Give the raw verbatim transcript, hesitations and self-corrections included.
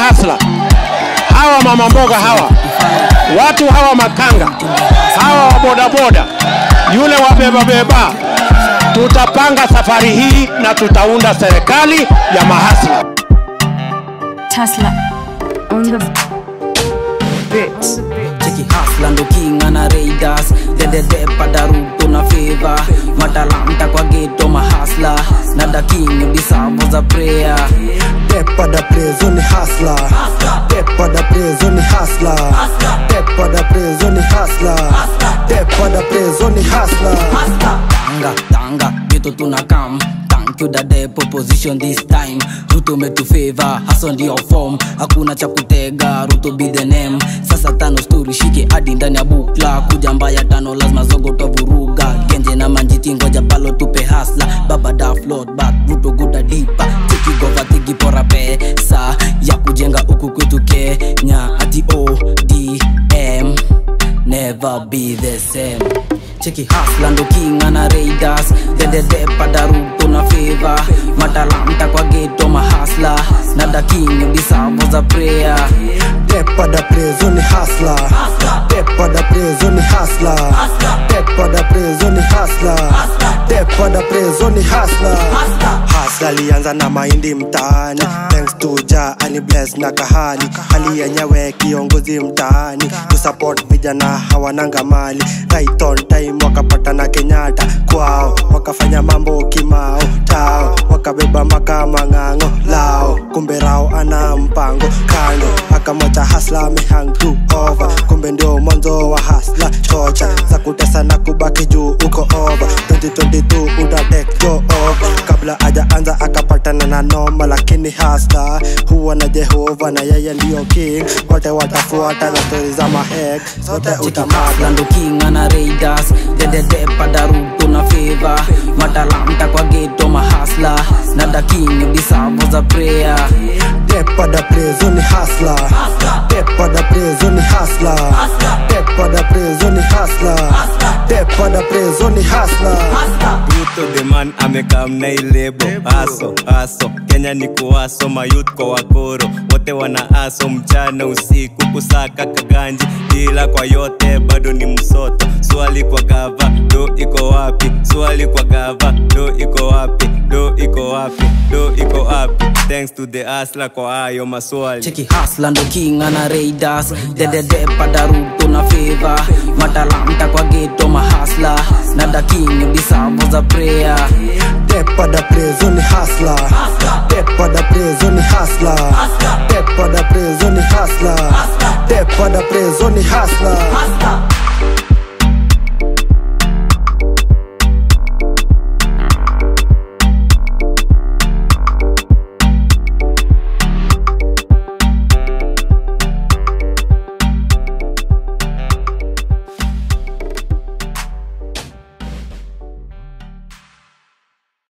hasla. Hawa mama mboga hawa, watu hawa makanga, hawa wa boda boda, yule wa beba beba, tutapanga safari hii na tutaunda serikali ya mahasla. Tesla on the beat. Cheki hasla ndo king ana raiders. Dede de padaruto na favor. Matalanta kwa ghetto mahasla. Nada king disabo za prayer. Depa da preso ni hasla. Depa da preso ni hasla. Depa da preso ni hasla. Depa da preso ni hasla. Tanga, tanga, ghetto tunakam. Thank you that they proposition this time. Ruto me to favor, hustle on your form. Hakuna cha kutega, Ruto be the name. Sasa tano story shike hadi ndani ya bukla. Kuja mbaya tano lazima zogo tovuruga. Genje na manjiti ngoja balo tupe hasla. Baba da float back, Ruto guda dipa. Tiki gova tiki pora pesa ya kujenga uku kwetu Kenya. Ati O D M never be the same. Cheki hasla ndo king ana raiders. Dede de padaruto na favor. Matalanta kwa ghetto mahasla. Nada king disabo za prayer. Depa da preso ni hasla. Depa da preso ni hasla. Depa da preso ni hasla. Depa da preso ni hasla. Hasla lianza na mahindi mtaani. Thanks to Jah ani bless na kahali. Hali yenyewe kiongozi mtaani. To support vijana hawananga mali. Right on time wakapata na Kenyatta kwao. Wakafanya mambo kimao tao. Wakabeba makama ngango lao. Kumbe rao ana mpango kando. Akamocha hasla mehang to over. Kumbe ndio mwanzo wa hasla. Chocha za kutesa na kubaki juu uko over. twenty twenty-two uda take go off. Kabla aja anza akapatana na noma. Lakini hasla huwa na Jehova na yeye ndio king. Wote watafuata na story za mahek. Sote utamaka ndo king ana raiders. Dede de padaruto na favor. Matalanta kwa ghetto mahasla. Nada king disabo za prayer. Depa da preso ni hasla. Depa da preso ni hasla. Depa da preso ni hasla. Depa da preso ni hasla. Ruto the man amekam na ilebo. Aso, aso, Kenya ni kuaso. Mayouth kwa wakoro, wote wana aso. Mchana usiku kusaka kaganji. Ila kwa yote bado ni msoto. Swali kwa gava, do iko wapi? Swali kwa gava, do iko wapi? Do iko wapi? Do iko wapi? Thanks to the hustler kwa ayo maswali. Cheki hasla ndo king ana raiders. Dede de padaruto na favor. Matalanta kwa ghetto mahasla. Nada king disabo za prayer. Depa da preso ni hasla. Depa da preso ni hasla. Depa da preso ni hasla. Depa da preso ni hasla.